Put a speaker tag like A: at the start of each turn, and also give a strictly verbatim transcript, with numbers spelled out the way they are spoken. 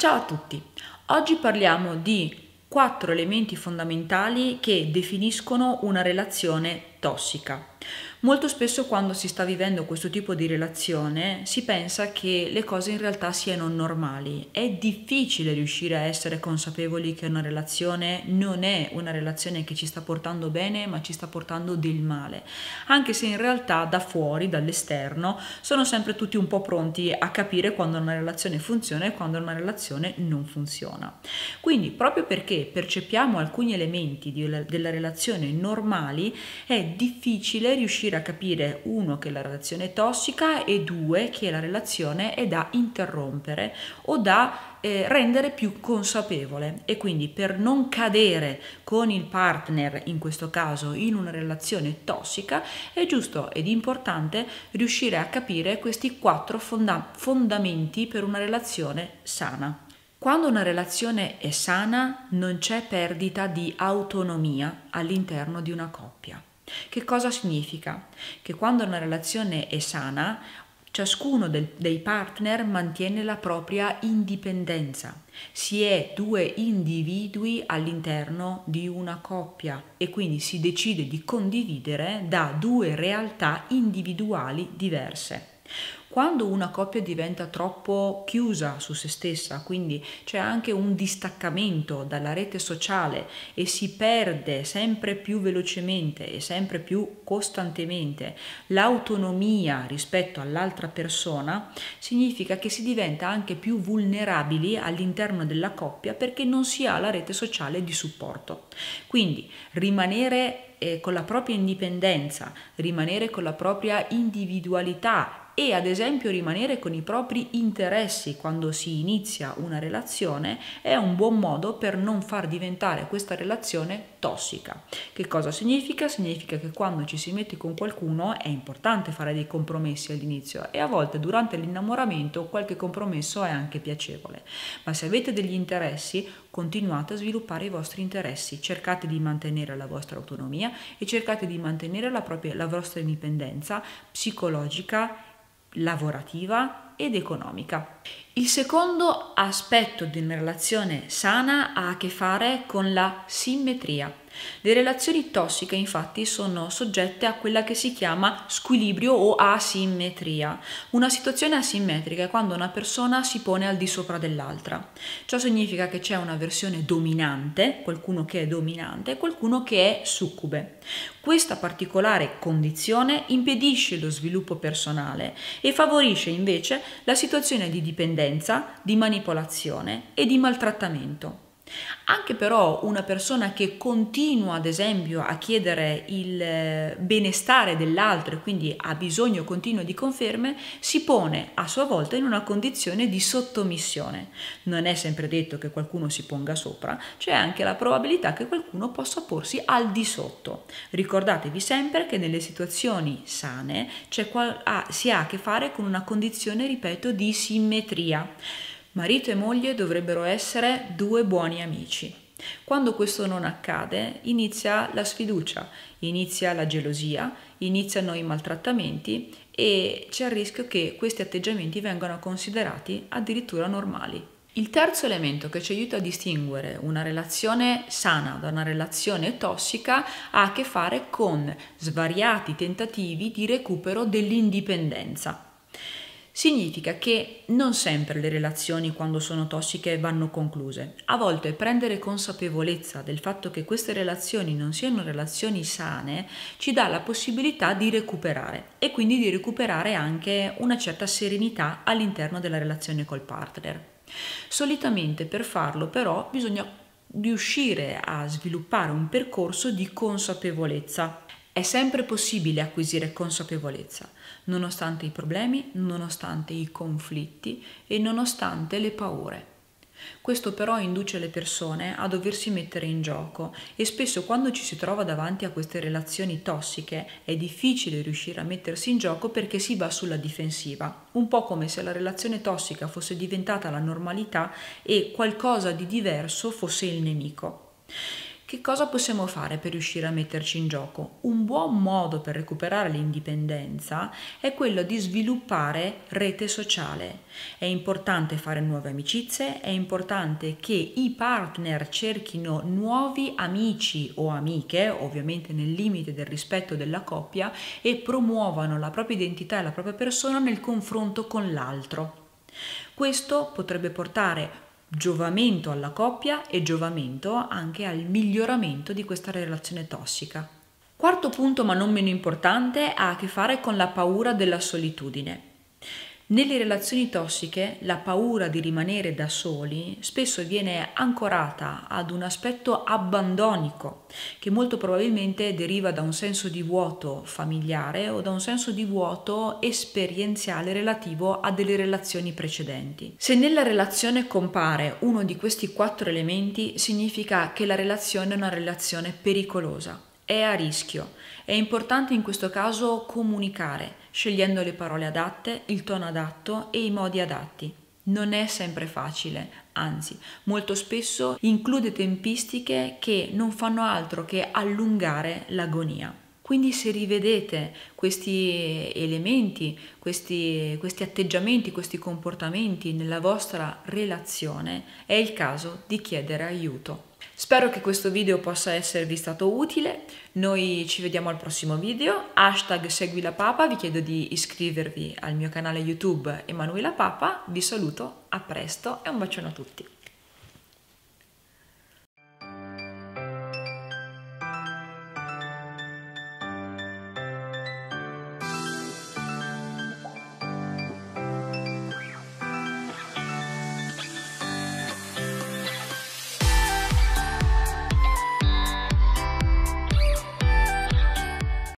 A: Ciao a tutti, oggi parliamo di quattro elementi fondamentali che definiscono una relazione tossica. Molto spesso quando si sta vivendo questo tipo di relazione si pensa che le cose in realtà siano normali. È difficile riuscire a essere consapevoli che una relazione non è una relazione che ci sta portando bene, ma ci sta portando del male. Anche se in realtà da fuori, dall'esterno, sono sempre tutti un po' pronti a capire quando una relazione funziona e quando una relazione non funziona. Quindi, proprio perché percepiamo alcuni elementi di, della relazione normali, è difficile riuscire a capire, uno, che la relazione è tossica e due, che la relazione è da interrompere o da eh, rendere più consapevole. E quindi, per non cadere con il partner, in questo caso in una relazione tossica, è giusto ed importante riuscire a capire questi quattro fonda- fondamenti per una relazione sana. Quando una relazione è sana non c'è perdita di autonomia all'interno di una coppia. Che cosa significa? Che quando una relazione è sana, ciascuno del, dei partner mantiene la propria indipendenza. Si è due individui all'interno di una coppia e quindi si decide di condividere da due realtà individuali diverse. Quando una coppia diventa troppo chiusa su se stessa, quindi c'è anche un distaccamento dalla rete sociale e si perde sempre più velocemente e sempre più costantemente l'autonomia rispetto all'altra persona, significa che si diventa anche più vulnerabili all'interno della coppia perché non si ha la rete sociale di supporto. Quindi rimanere eh, con la propria indipendenza, rimanere con la propria individualità e ad esempio rimanere con i propri interessi quando si inizia una relazione è un buon modo per non far diventare questa relazione tossica. Che cosa significa? Significa che quando ci si mette con qualcuno è importante fare dei compromessi all'inizio e a volte durante l'innamoramento qualche compromesso è anche piacevole, ma se avete degli interessi continuate a sviluppare i vostri interessi, cercate di mantenere la vostra autonomia e cercate di mantenere la, propria, la vostra indipendenza psicologica, lavorativa ed economica. Il secondo aspetto di una relazione sana ha a che fare con la simmetria. Le relazioni tossiche infatti sono soggette a quella che si chiama squilibrio o asimmetria. Una situazione asimmetrica è quando una persona si pone al di sopra dell'altra. Ciò significa che c'è una versione dominante, qualcuno che è dominante e qualcuno che è succube. Questa particolare condizione impedisce lo sviluppo personale e favorisce invece la situazione di dipendenza, di manipolazione e di maltrattamento. Anche però una persona che continua ad esempio a chiedere il benestare dell'altro e quindi ha bisogno continuo di conferme si pone a sua volta in una condizione di sottomissione. Non è sempre detto che qualcuno si ponga sopra, c'è anche la probabilità che qualcuno possa porsi al di sotto. Ricordatevi sempre che nelle situazioni sane c'è qual- ah, si ha a che fare con una condizione, ripeto, di simmetria. Marito e moglie dovrebbero essere due buoni amici. Quando questo non accade, inizia la sfiducia, inizia la gelosia, iniziano i maltrattamenti e c'è il rischio che questi atteggiamenti vengano considerati addirittura normali. Il terzo elemento che ci aiuta a distinguere una relazione sana da una relazione tossica ha a che fare con svariati tentativi di recupero dell'indipendenza. Significa che non sempre le relazioni quando sono tossiche vanno concluse. A volte prendere consapevolezza del fatto che queste relazioni non siano relazioni sane ci dà la possibilità di recuperare e quindi di recuperare anche una certa serenità all'interno della relazione col partner. Solitamente per farlo però bisogna riuscire a sviluppare un percorso di consapevolezza. È sempre possibile acquisire consapevolezza, nonostante i problemi, nonostante i conflitti e nonostante le paure. Questo però induce le persone a doversi mettere in gioco e spesso quando ci si trova davanti a queste relazioni tossiche è difficile riuscire a mettersi in gioco perché si va sulla difensiva, un po' come se la relazione tossica fosse diventata la normalità e qualcosa di diverso fosse il nemico. Che cosa possiamo fare per riuscire a metterci in gioco? Un buon modo per recuperare l'indipendenza è quello di sviluppare rete sociale. È importante fare nuove amicizie, è importante che i partner cerchino nuovi amici o amiche, ovviamente nel limite del rispetto della coppia, e promuovano la propria identità e la propria persona nel confronto con l'altro. Questo potrebbe portare giovamento alla coppia e giovamento anche al miglioramento di questa relazione tossica. Quarto punto, ma non meno importante, ha a che fare con la paura della solitudine. Nelle relazioni tossiche la paura di rimanere da soli spesso viene ancorata ad un aspetto abbandonico che molto probabilmente deriva da un senso di vuoto familiare o da un senso di vuoto esperienziale relativo a delle relazioni precedenti. Se nella relazione compare uno di questi quattro elementi, significa che la relazione è una relazione pericolosa, è a rischio. È importante in questo caso comunicare, scegliendo le parole adatte, il tono adatto e i modi adatti. Non è sempre facile, anzi, molto spesso include tempistiche che non fanno altro che allungare l'agonia. Quindi se rivedete questi elementi, questi, questi atteggiamenti, questi comportamenti nella vostra relazione, è il caso di chiedere aiuto. Spero che questo video possa esservi stato utile, noi ci vediamo al prossimo video, hashtag segui la papa, vi chiedo di iscrivervi al mio canale YouTube Emanuela Papa, vi saluto, a presto e un bacione a tutti.